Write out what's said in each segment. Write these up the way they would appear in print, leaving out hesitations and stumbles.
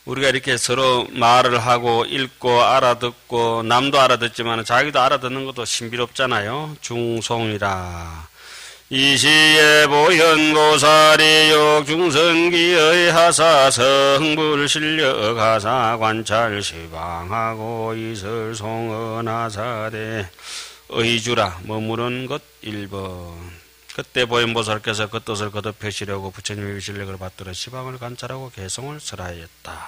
우리가 이렇게 서로 말을 하고 읽고 알아듣고 남도 알아듣지만 자기도 알아듣는 것도 신비롭잖아요. 중송이라. 이시에 보현보살이 욕중선기의 하사 성불실력 하사 관찰 시방하고 이설송언하사대 의주라 머무른 것 1번. 그때 보현보살께서 그 뜻을 거듭하시려고 부처님의 위실력을 받들어 시방을 관찰하고 개성을 설하였다.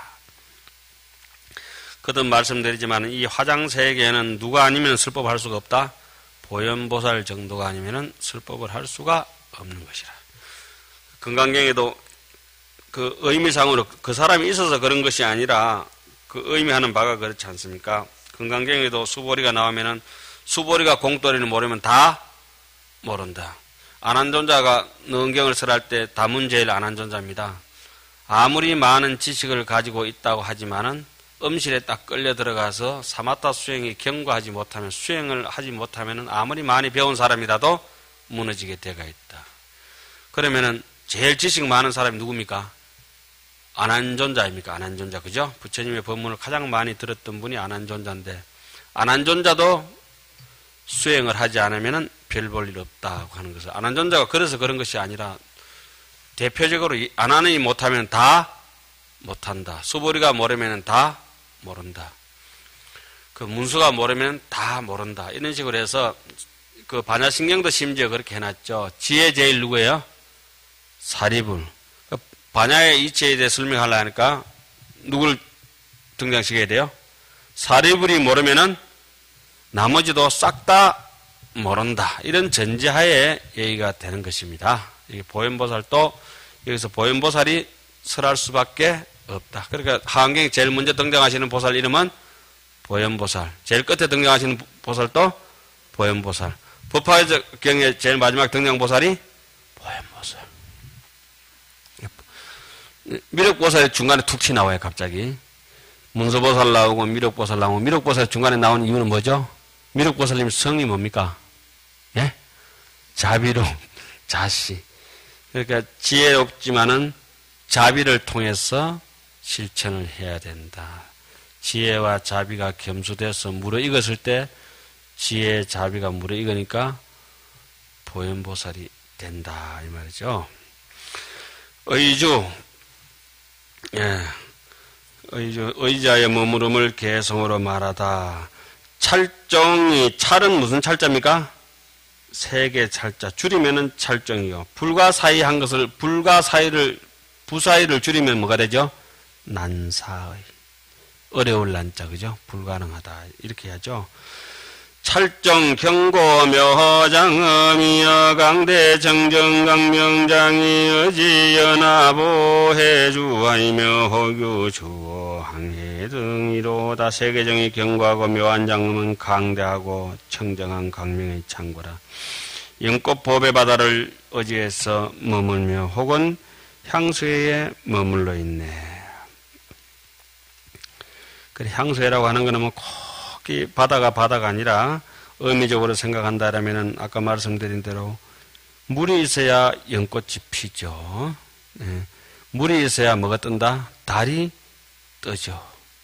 거듭 말씀드리지만 이 화장세계에는 누가 아니면 설법할 수가 없다. 보현보살 정도가 아니면 설법을 할 수가 없는 것이라. 금강경에도 그 의미상으로 그 사람이 있어서 그런 것이 아니라 그 의미하는 바가 그렇지 않습니까? 금강경에도 수보리가 나오면은 수보리가 공돌이를 모르면 다 모른다. 안한존자가 능경을 설할 때 다문제일 안한존자입니다. 아무리 많은 지식을 가지고 있다고 하지만은 음실에 딱 끌려 들어가서 사마타 수행이 경과하지 못하면 수행을 하지 못하면은 아무리 많이 배운 사람이라도 무너지게 되가 있다. 그러면은 제일 지식 많은 사람이 누굽니까? 안한존자입니까? 안한존자 그죠? 부처님의 법문을 가장 많이 들었던 분이 안한존자인데 안한존자도 수행을 하지 않으면은 별 볼 일 없다고 하는 것을 안한존자가 그래서 그런 것이 아니라 대표적으로 안한이 못하면 다 못한다. 수보리가 모르면 다 모른다. 그 문수가 모르면 다 모른다. 이런 식으로 해서 그 반야신경도 심지어 그렇게 해놨죠. 지혜 제일 누구예요? 사리불. 그 반야의 이체에 대해 설명하려고 하니까 누굴 등장시켜야 돼요? 사리불이 모르면은 나머지도 싹 다 모른다. 이런 전제하에 얘기가 되는 것입니다. 이 보현보살도 여기서 보현보살이 설할 수밖에 없다. 그러니까 하안경에 제일 먼저 등장하시는 보살 이름은 보현보살. 제일 끝에 등장하시는 보살도 보현보살. 법화경에 제일 마지막 등장 보살이 보현보살. 미륵보살이 중간에 툭 튀나와요. 갑자기. 문서보살 나오고 미륵보살 나오고 미륵보살 중간에 나온 이유는 뭐죠? 미륵보살님 성이 뭡니까? 예? 자비로움, 자시. 그러니까 지혜롭지만은 자비를 통해서 실천을 해야 된다. 지혜와 자비가 겸수돼서 무르익었을 때 지혜, 자비가 무르익으니까 보현보살이 된다. 이 말이죠. 의주. 예. 의자의 머무름을 개성으로 말하다. 찰정이, 찰은 무슨 찰자입니까? 세개 찰자. 줄이면은 찰정이요. 불가사의 한 것을, 부사의를 줄이면 뭐가 되죠? 난사의. 어려울 난자, 그죠? 불가능하다. 이렇게 하죠. 찰정, 경고, 묘허장, 음이여, 강대, 정정, 강명장이, 의지, 연하보, 해주하이며, 허교, 주어, 항해 등 이로다. 세계정이 경고하고 묘한 장음은 강대하고 청정한 강명의 창고라. 영꽃 법의 바다를 어지에서 머물며 혹은 향수에 머물러 있네. 그래, 향수회라고 하는 거는 뭐 이 바다가 아니라 의미적으로 생각한다라면은 아까 말씀드린 대로 물이 있어야 연꽃이 피죠. 네. 물이 있어야 뭐가 뜬다? 달이 뜨죠.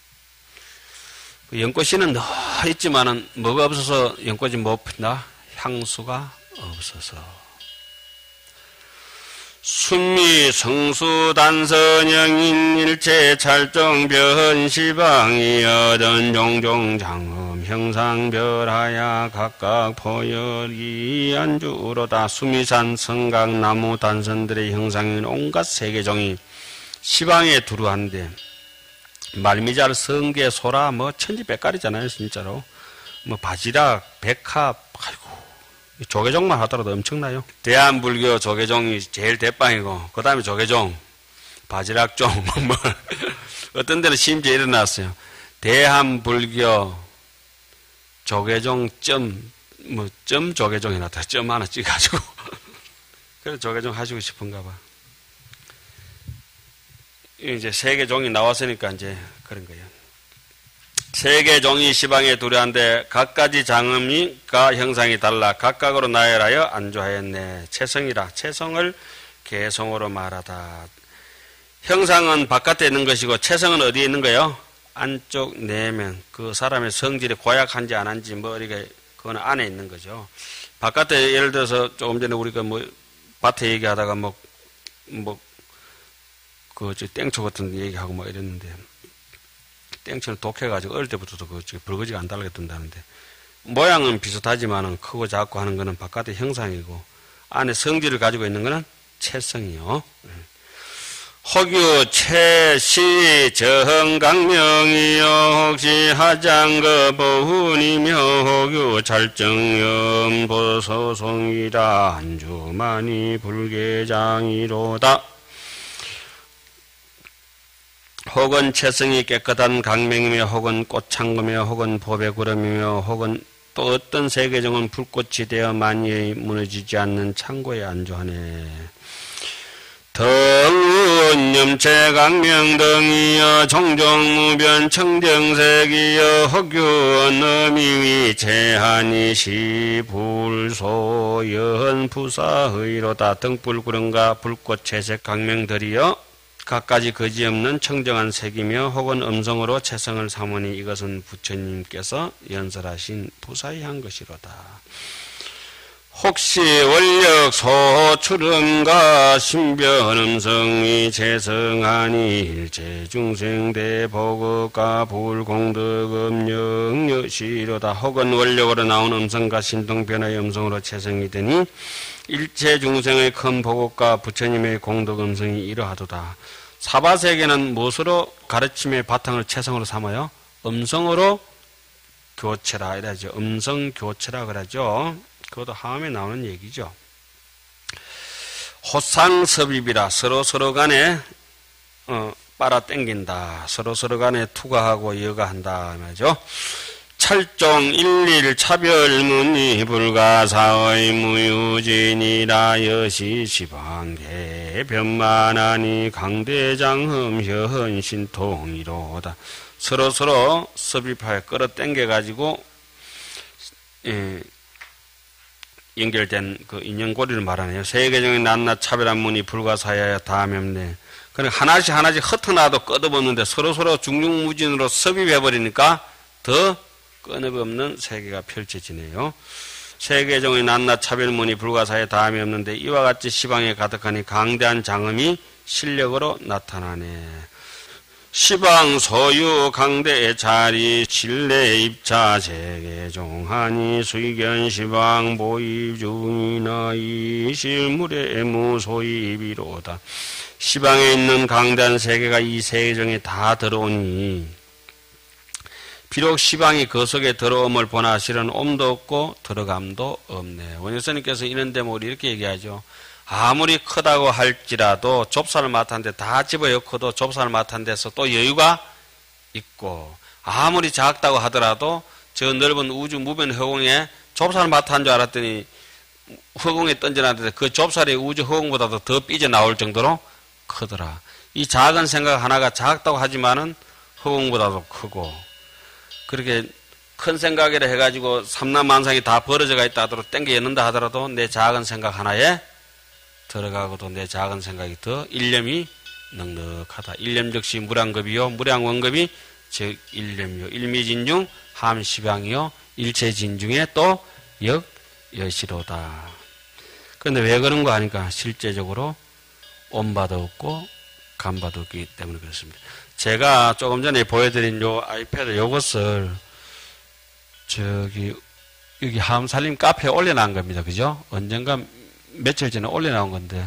연꽃씨는 늘 있지만은 뭐가 없어서 연꽃이 못 핀다? 향수가 없어서. 순미 성수 단선영인 일체 찰정 변시방이 여든 종종 장엄 형상별하야 각각 포열이 안주로다. 수미산 성강 나무 단선들의 형상인 온갖 세계종이 시방에 두루한데 말미잘 성게 소라 뭐 천지백갈이잖아요. 진짜로 뭐 바지락 백합 아이고 조계종만 하더라도 엄청나요. 대한불교 조계종이 제일 대빵이고 그 다음에 조계종, 바지락종 뭐 어떤 데는 심지어 일어났어요. 대한불교 조계종 점 조계종 해놨다. 점 하나 찍어가지고 그래서 조계종 하시고 싶은가 봐. 이제 세계종이 나왔으니까 이제 그런 거예요. 세계종이 시방에 두려한데 각가지 장음이가 형상이 달라 각각으로 나열하여 안주하였네. 채성이라 채성을 개성으로 말하다. 형상은 바깥에 있는 것이고 체성은 어디에 있는 거예요? 안쪽 내면. 그 사람의 성질이 고약한지 안 한지 뭐 이렇게 그건 안에 있는 거죠. 바깥에 예를 들어서 조금 전에 우리가 뭐 밭에 얘기하다가 그 땡초 같은 얘기하고 막 이랬는데 땡초는 독해가지고 어릴 때부터도 그 붉어지가 안 달라게 뜬다는데 모양은 비슷하지만은 크고 작고 하는 거는 바깥의 형상이고 안에 성질을 가지고 있는 거는 체성이요. 혹유 체시 정강명이요 혹시 하장거 보훈이며 혹유 찰정염 보소송이라 한주만이 불계장이로다. 혹은 체성이 깨끗한 강명이며 혹은 꽃창금이며 혹은 보배구름이며 혹은 또 어떤 세계정은 불꽃이 되어 만유에 무너지지 않는 창고에 안주하네. 덩은 염체강명 등이여 종종무변 청정색이여 혹유 너미위 제한이시 불소연 부사의로다. 등불구름과 불꽃 채색 강명들이여 갖가지 거지없는 청정한 색이며 혹은 음성으로 체성을 삼으니 이것은 부처님께서 연설하신 부사의한 것이로다. 혹시 원력 소출음과 신변음성이 재성하니 일체중생대 보급과 불공덕음영여시로다. 혹은 원력으로 나온 음성과 신동변화의 음성으로 재성이 되니 일체중생의 큰 보급과 부처님의 공덕음성이 이러하도다. 사바세계는 무엇으로 가르침의 바탕을 체성으로 삼아요? 음성으로 교체라 이러죠. 음성교체라 그러죠. 그것도 하음에 나오는 얘기죠. 호상섭입이라 서로 간에 빨아당긴다. 서로 간에 투가하고 여가한다 말이죠. 찰종 일일 차별문이 불가사의 무유진이라 여시시방계 변만하니 강대장흠 현신통이로다. 서로 섭입하여 끌어당겨가지고 연결된 그 인연고리를 말하네요. 세계적인 낱낱 차별한 문이 불가사야야 다음없네. 그러니까 하나씩 흩어놔도 끝없는데 서로 중중무진으로 섭입해버리니까 더 끊임없는 세계가 펼쳐지네요. 세계적인 낱낱 차별문이 불가사야 다음이 없는데 이와 같이 시방에 가득하니 강대한 장엄이 실력으로 나타나네. 시방 소유 강대의 자리 실내 입차 세계종하니 수의견 시방 보입 중이나 이 실물의 무소입이로다. 시방에 있는 강대한 세계가 이 세계종에 다 들어오니 비록 시방이 그 속에 들어옴을 보나 실은 옴도 없고 들어감도 없네. 원효스님께서 이런 대목을 이렇게 얘기하죠. 아무리 크다고 할지라도 좁쌀을 맡은 데 다 집어넣고도 좁쌀을 맡은 데서 또 여유가 있고, 아무리 작다고 하더라도 저 넓은 우주 무변 허공에 좁쌀을 맡은 줄 알았더니 허공에 던져놨는데 그 좁쌀이 우주 허공보다도 더 삐져나올 정도로 크더라. 이 작은 생각 하나가 작다고 하지만은 허공보다도 크고, 그렇게 큰 생각이라 해가지고 삼남만상이 다 벌어져가 있다 하더라도 땡겨 였는다 하더라도 내 작은 생각 하나에 들어가고도 내 작은 생각이 더 일념이 넉넉하다. 일념즉시 무량급이요 무량원급이 즉 일념이요 일미진중 함시방이요 일체진중에 또 역여시로다. 그런데 왜 그런 거 하니까 실제적으로 온바도 없고 간바도 없기 때문에 그렇습니다. 제가 조금 전에 보여드린 요 아이패드 요것을 여기 함살림 카페에 올려놓은 겁니다. 그죠? 언젠가 며칠 전에 올려놓은 건데,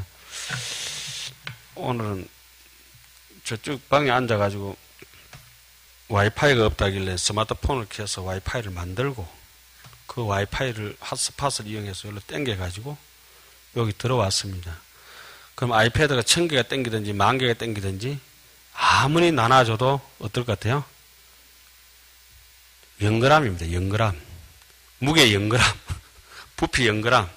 오늘은 저쪽 방에 앉아가지고 와이파이가 없다길래 스마트폰을 켜서 와이파이를 만들고 그 와이파이를 핫스팟을 이용해서 여기로 땡겨가지고 여기 들어왔습니다. 그럼 아이패드가 1000개가 땡기든지 10,000개가 땡기든지 아무리 나눠줘도 어떨 것 같아요? 0g입니다. 0g. 무게 0g. 부피 0g.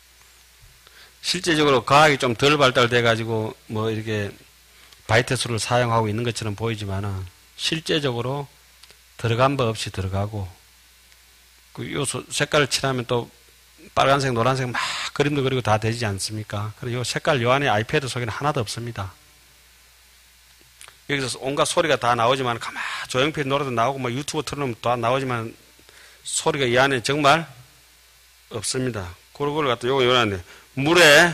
실제적으로 과학이 좀 덜 발달돼가지고 뭐 이렇게 바이트 수를 사용하고 있는 것처럼 보이지만은 실제적으로 들어간 법 없이 들어가고, 그 요 색깔을 칠하면 또 빨간색, 노란색 막 그림도 그리고 다 되지 않습니까? 그리고 요 색깔 요 안에 아이패드 속에는 하나도 없습니다. 여기서 온갖 소리가 다 나오지만 가만 조용필 노래도 나오고 뭐 유튜브 틀어놓으면 다 나오지만 소리가 이 안에 정말 없습니다. 그걸 갖다 요거 요란데 물에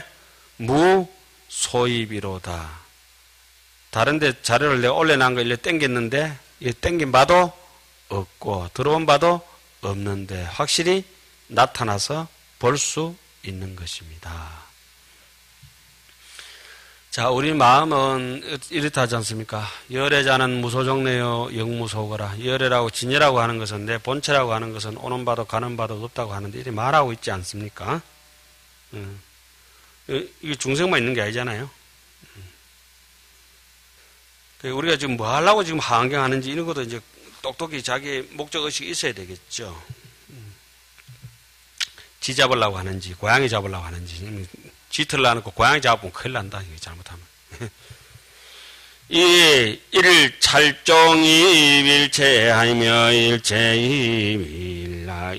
무소입이로다. 다른데 자료를 내가 올려놓은 거 일로 땡겼는데 이 땡긴 바도 없고 들어온 바도 없는데 확실히 나타나서 볼 수 있는 것입니다. 자, 우리 마음은 이렇다 하지 않습니까? 열애자는 무소정내요 영무소거라. 열애라고 진열하고 하는 것은 내 본체라고 하는 것은 오는 바도 가는 바도 없다고 하는데 이렇게 말하고 있지 않습니까? 이게 중생만 있는 게 아니잖아요. 우리가 지금 뭐 하려고 지금 하안경하는지 이런 것도 이제 똑똑히 자기 목적의식이 있어야 되겠죠. 지 잡으려고 하는지, 고양이 잡으려고 하는지, 쥐틀을 안 놓고 고양이 잡으면 큰일 난다, 이게 잘못하면. 이를 찰종이 일체하며 일체이밀라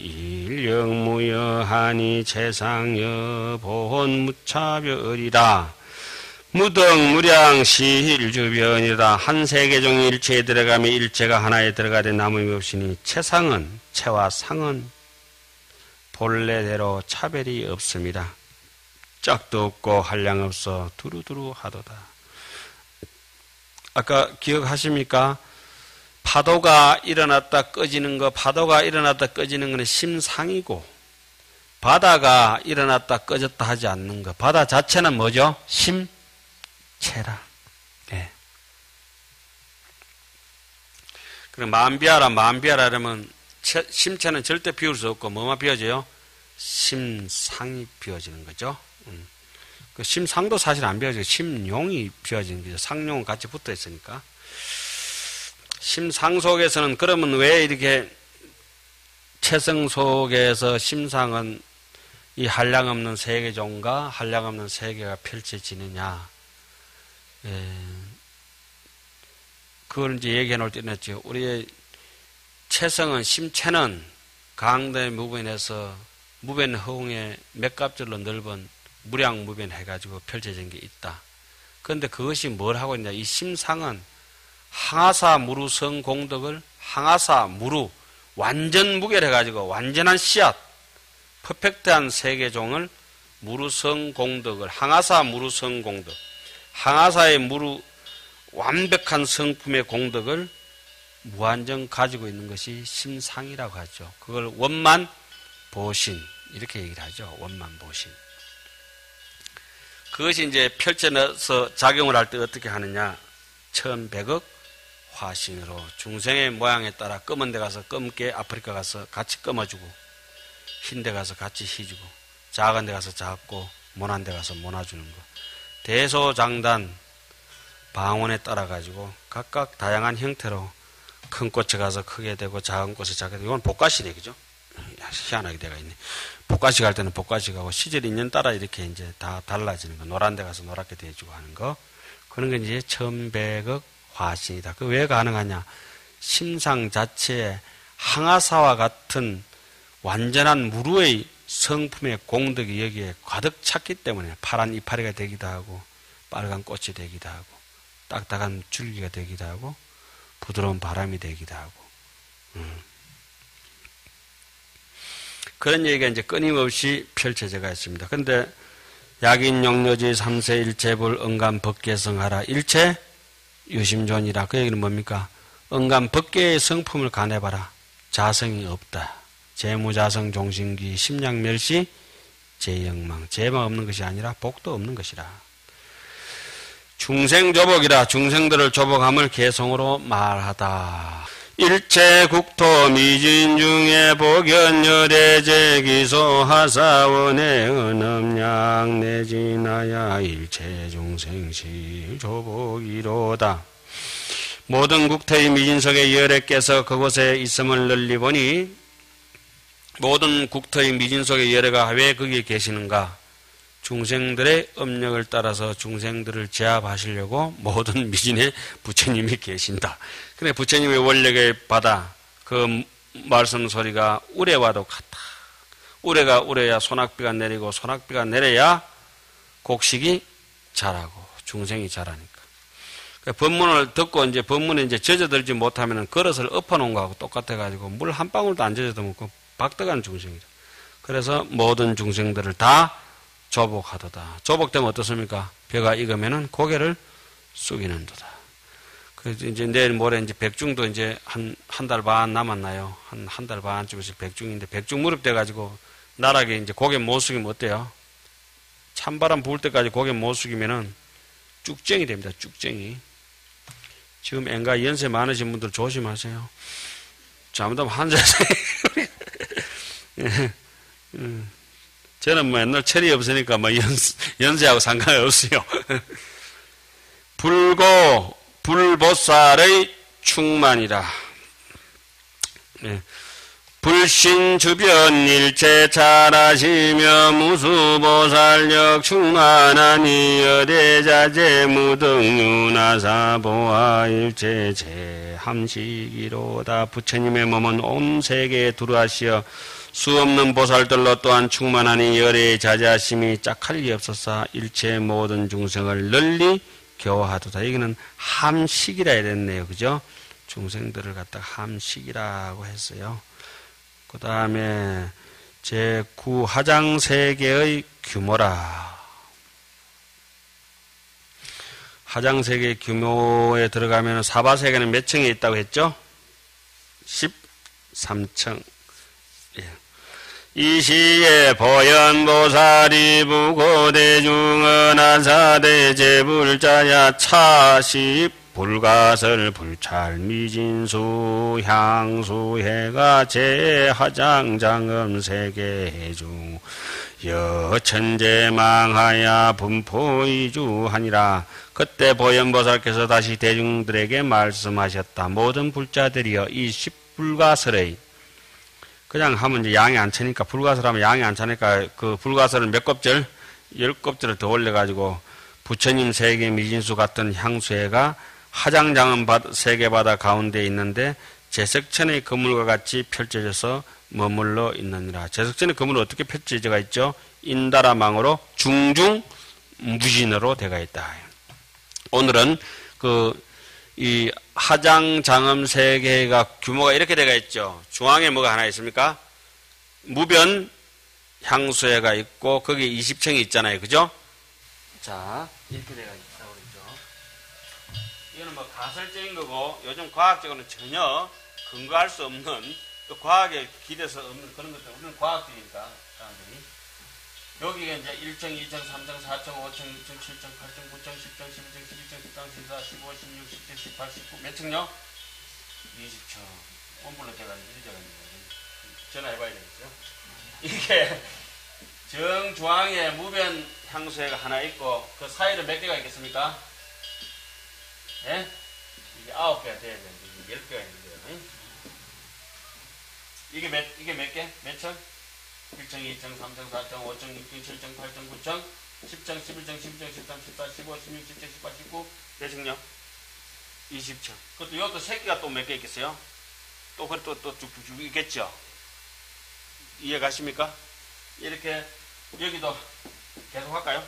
일영무여하니 최상여 보혼 무차별이라 무덕무량 시일주변이다. 한 세계종 일체에 들어가며 일체가 하나에 들어가되 남음이 없으니 최상은 체와 상은 본래대로 차별이 없습니다. 짝도 없고 한량 없어 두루두루 하도다. 아까 기억하십니까? 파도가 일어났다 꺼지는 거, 파도가 일어났다 꺼지는 것은 심상이고 바다가 일어났다 꺼졌다 하지 않는 거, 바다 자체는 뭐죠? 심체라. 네. 그럼 만비하라 하면 심체는 절대 비울 수 없고 뭐만 비워져요? 심상이 비워지는 거죠. 그 심상도 사실 안 비워져요. 심용이 비워지는 거죠. 상용은 같이 붙어 있으니까. 심상 속에서는 그러면 왜 이렇게 체성 속에서 심상은 이 한량없는 세계종과 한량없는 세계가 펼쳐지느냐. 그걸 이제 얘기해 놓을 때 있죠. 우리의 체성은, 심체는 강도의 무변에서 무변 허웅의 몇 갑절로 넓은 무량무변 해가지고 펼쳐진 게 있다. 그런데 그것이 뭘 하고 있냐. 이 심상은 항아사 무루성 공덕을 항아사 무루 완전 무결해가지고 완전한 씨앗 퍼펙트한 세계종을 무루성 공덕을 항아사 무루성 공덕 항아사의 무루 완벽한 성품의 공덕을 무한정 가지고 있는 것이 심상이라고 하죠. 그걸 원만보신 이렇게 얘기를 하죠. 원만보신. 그것이 이제 펼쳐서 작용을 할 때 어떻게 하느냐. 1100억 화신으로 중생의 모양에 따라 검은 데 가서 검게 아프리카 가서 같이 검어주고 흰 데 가서 같이 희주고 작은 데 가서 작고 모난 데 가서 모나주는 거. 대소장단 방언에 따라 가지고 각각 다양한 형태로 큰 꽃에 가서 크게 되고 작은 꽃에 작게 되고 이건 복가시네, 그죠? 희한하게 돼가 있네. 복가시 갈 때는 복가시 가고 시절 인연 따라 이렇게 이제 다 달라지는 거. 노란 데 가서 노랗게 돼주고 하는 거. 그런 게 이제 1100억 화신이다. 그 왜 가능하냐? 심상 자체에 항아사와 같은 완전한 무루의 성품의 공덕이 여기에 가득 찼기 때문에 파란 이파리가 되기도 하고 빨간 꽃이 되기도 하고 딱딱한 줄기가 되기도 하고 부드러운 바람이 되기도 하고 그런 얘기가 이제 끊임없이 펼쳐져가 있습니다. 그런데 약인용료지 삼세일체불 언감법계성하라 일체 유심존이라. 그 얘기는 뭡니까? 언감법계의 성품을 가내봐라. 자성이 없다. 재무자성 종신기 심량멸시 재영망. 재만 없는 것이 아니라 복도 없는 것이라. 중생조복이라. 중생들을 조복함을 개성으로 말하다. 일체국토 미진중에 복연여대제 기소하사원의 은엄양 내지나야 일체중생시 조복이로다. 모든 국토의 미진석의 열애께서 그곳에 있음을 널리 보니 모든 국토의 미진석의 열애가 왜 거기에 계시는가? 중생들의 업력을 따라서 중생들을 제압하시려고 모든 미진에 부처님이 계신다. 그래 부처님의 원력을 받아 그 말씀 소리가 우레와도 같다. 우레가 우레야 소낙비가 내리고 소낙비가 내려야 곡식이 자라고 중생이 자라니까. 법문을 듣고 이제 법문에 이제 젖어들지 못하면은 그릇을 엎어놓은 거하고 똑같아가지고 물 한 방울도 안 젖어도 먹고 박떡하는 중생이다. 그래서 모든 중생들을 다 조복하도다. 조복되면 어떻습니까? 벼가 익으면은 고개를 숙이는도다. 그래서 이제 내일 모레 이제 백중도 이제 한 달 반 남았나요? 한 달 반쯤에서 백중인데 백중 무렵돼가지고 나락에 이제 고개 못 숙이면 어때요? 찬바람 부을 때까지 고개 못 숙이면은 쭉쟁이 됩니다. 쭉쟁이. 지금 앵가 연세 많으신 분들 조심하세요. 잘못하면 한자세. 저는 뭐 옛날 철이 없으니까 뭐 연세하고 상관이 없어요. 불보살의 충만이라. 불신 주변 일체 잘하시며 무수보살력 충만하니 여대자재 무등유나사 보아 일체 제함시기로다. 부처님의 몸은 온 세계에 두루하시어 수없는 보살들로 또한 충만하니 열의 자자심이 짝할 리 없어서 일체 모든 중생을 널리 교화하도다. 여기는 함식이라 이랬네요. 그죠? 중생들을 갖다가 함식이라고 했어요. 그 다음에 제9하장세계의 규모라. 하장세계 규모에 들어가면 사바세계는 몇 층에 있다고 했죠? 13층. 예. 이 시에 보현보살이 부고대중은 아사대 제불자야 차십 불가설 불찰 미진수 향수해가 제하장장음 세계중 여천재망하야 분포이주하니라. 그때 보현보살께서 다시 대중들에게 말씀하셨다. 모든 불자들이여 이 십불가설의 그냥 하면 이제 양이 안 차니까 불가설 하면 양이 안 차니까 그 불가설을 몇 곱절? 10곱절을 더 올려가지고 부처님 세계 미진수 같은 향수해가 하장장은 세계바다 가운데 있는데 제석천의 그물과 같이 펼쳐져서 머물러 있느니라. 제석천의 그물은 어떻게 펼쳐져 있죠? 인다라망으로 중중 무진으로 되어 있다. 오늘은 이 하장장음 세계가 규모가 이렇게 되어 있죠. 중앙에 뭐가 하나 있습니까? 무변 향수회가 있고 거기에 20층이 있잖아요. 그죠? 자, 이렇게 되어 있다 그러죠. 이거는 뭐 가설적인 거고 요즘 과학적으로는 전혀 근거할 수 없는 또 과학에 기대서 없는 그런 것들. 우리는 과학적이니까 사람들이. 여기가 이제 1층, 2층, 3층, 4층, 5층, 6층, 7층, 8층, 9층, 10층, 11층, 12층, 13, 14, 15, 16, 17, 18, 19, 몇 층요? 20층. 홈플로 제가 읽어봤는데 전화해봐야 되겠어요. 이게 정중앙에 무변 향수회가 하나 있고 그 사이로 몇 개가 있겠습니까? 예? 이게 9개가 돼야 되는데 이게 10개가 있는데요. 이게 몇 개? 몇 층? 1층, 2층, 3층, 4층, 5층, 6층, 7층, 8층, 9층, 10층, 11층, 12층, 13, 14, 15, 16, 17, 18, 19, 몇 층요? 20층. 그것도 이것도 새끼가 또 몇 개 있겠어요? 또 쭉쭉쭉 있겠죠? 이해 가십니까? 이렇게, 여기도 계속 할까요?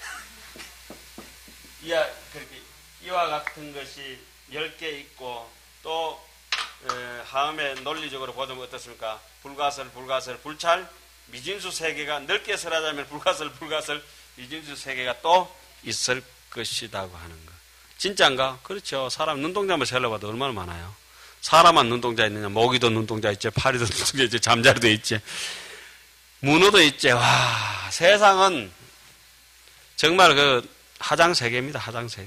이와 같은 것이 10개 있고, 또, 다음에 논리적으로 보자면 어떻습니까? 불가설, 불찰, 미진수 세계가 넓게 설하자면 불가설, 미진수 세계가 또 있을 것이라고 하는 거. 진짜인가? 그렇죠. 사람 눈동자만 세려봐도 얼마나 많아요. 사람만 눈동자 있느냐? 모기도 눈동자 있지, 파리도 눈동자 있지, 잠자리도 있지, 문어도 있지. 와, 세상은 정말 하장세계입니다. 하장세계.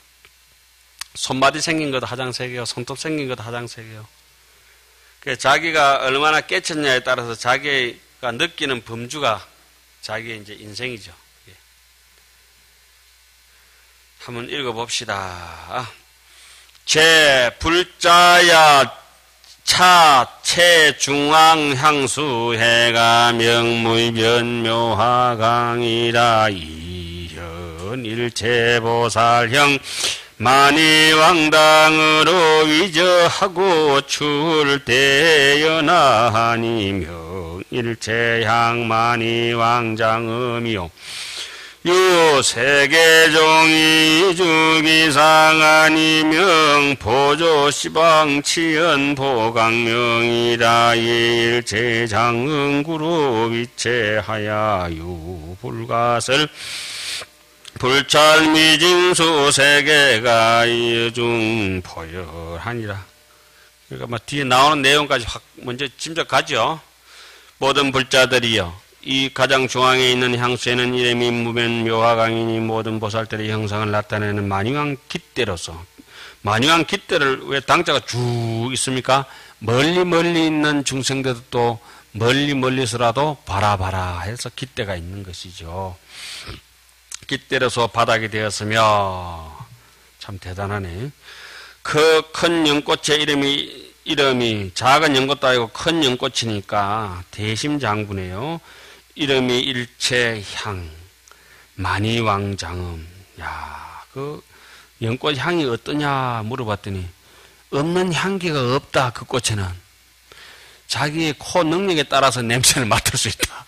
손마디 생긴 것도 하장세계요. 손톱 생긴 것도 하장세계요. 자기가 얼마나 깨쳤냐에 따라서 자기가 느끼는 범주가 자기의 이제 인생이죠. 한번 읽어봅시다. 제 불자야 차체중앙향수해가 명무변묘화강이라 이현일체보살형 만이왕당으로 위저하고 출대연하니 명일체향 만이왕장음이요 유세계종이 주기상 아니명 보조 시방 치연 보강명이라 일체장응구로 위체하야 유불가설 불찰미진수 세계가 이중 포열하니라. 그러니까 뭐 뒤에 나오는 내용까지 확 먼저 짐작하죠. 모든 불자들이여 이 가장 중앙에 있는 향수에는 이름이 무변 묘화강이니 모든 보살들의 형상을 나타내는 만유한 깃대로서 만유한 깃대를 왜 당자가 쭉 있습니까? 멀리 있는 중생들도 또 멀리서라도 봐라 해서 깃대가 있는 것이죠. 깃대로서 바닥이 되었으며 참 대단하네. 그 큰 연꽃의 이름이 작은 연꽃도 아니고 큰 연꽃이니까 대심장구네요. 이름이 일체향 만이왕장음. 야, 그 연꽃 향이 어떠냐 물어봤더니 없는 향기가 없다. 그 꽃에는 자기의 코 능력에 따라서 냄새를 맡을 수 있다.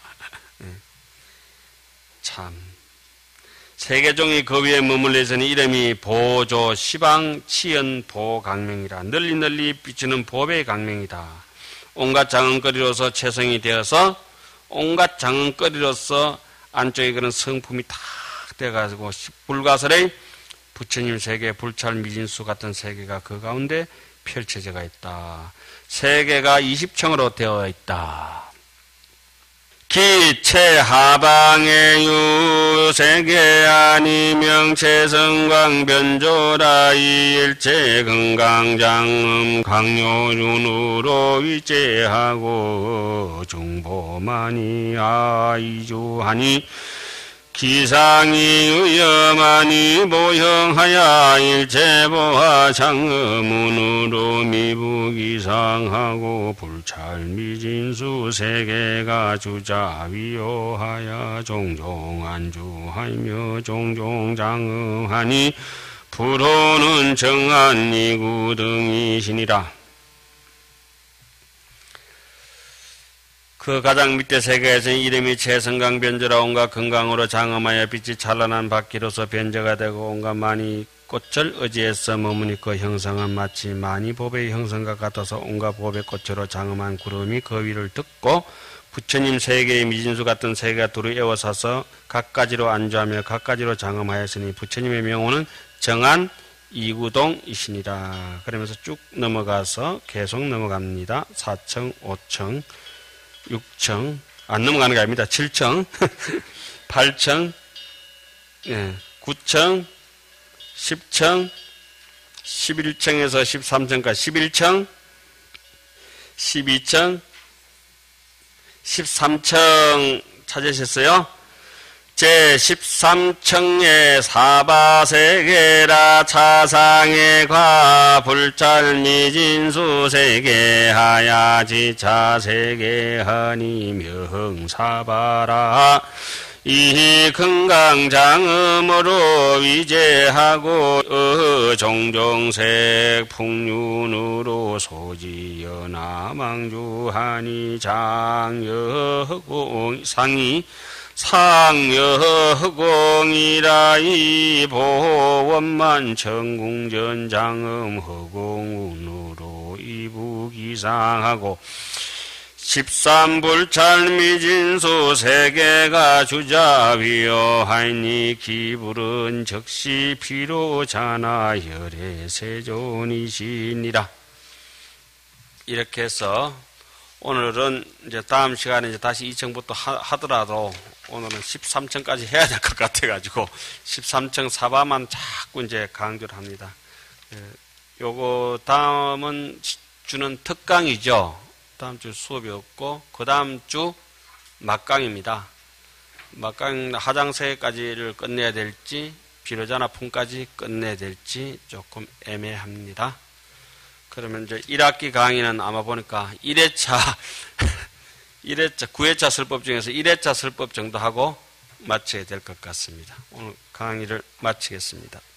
참 세계종이 그 위에 머물러 있으니 이름이 보조 시방 치연 보강명이라. 널리 비치는 보배의 강명이다. 온갖 장은거리로서 체성이 되어서 온갖 장은거리로서 안쪽에 그런 성품이 탁 돼가지고 불가설의 부처님 세계 불찰 미진수 같은 세계가 그 가운데 펼쳐져 있다. 세계가 20층으로 되어 있다. 기체 하방의 유세계 아니명 체성광 변조라 일체 건강장음 강요윤으로 위제하고 중보만이 아이주하니 기상이 의엄하니 보형하야 일체보화 장음운으로 미부기상하고 불찰미진수 세계가 주자위요하야 종종 안주하며 종종 장음하니 불호는 정한이구 등이시니라. 그 가장 밑에 세계에서는 이름이 체성강 변조라 온갖 건강으로 장엄하여 빛이 찬란한 바퀴로서 변조가 되고 온갖 많이 꽃을 의지해서 머무니 그 형상은 마치 많이 보배의 형상과 같아서 온갖 보배 꽃으로 장엄한 구름이 그 위를 덮고 부처님 세계의 미진수 같은 세계가 두루 에워싸서 각가지로 안주하며 각가지로 장엄하였으니 부처님의 명호는 정한 이구동이시니라. 그러면서 쭉 넘어가서 계속 넘어갑니다. 4층, 5층 6층, 안 넘어가는 게 아닙니다. 7층, 8층, 9층, 10층, 11층에서 13층까지 11층, 12층, 13층 찾으셨어요? 제13층에 사바세계라 차상의 과불찰미진수 세계하야지 차세계하니 명사바라 이 건강장음으로 위제하고 종종색 풍륜으로 소지연화망주하니 장여공 상이 상여허공이라 이 보원만 천궁전장음 허공운으로 이부기상하고 13불찰미진수 세계가 주자위여하니 기불은 적시 피로자나 혈해세존이시니라. 이렇게 해서 오늘은 이제 다음 시간에 이제 다시 2층부터 하더라도 오늘은 13층까지 해야 될 것 같아가지고 13층 사바만 자꾸 이제 강조를 합니다. 요거 다음은 주는 특강이죠. 다음 주 수업이 없고 그 다음 주 막강입니다. 막강 하장세까지를 끝내야 될지 비로자나 품까지 끝내야 될지 조금 애매합니다. 그러면 이제 1학기 강의는 아마 보니까 1회차 9회차 설법 중에서 1회차 설법 정도 하고 마쳐야 될 것 같습니다. 오늘 강의를 마치겠습니다.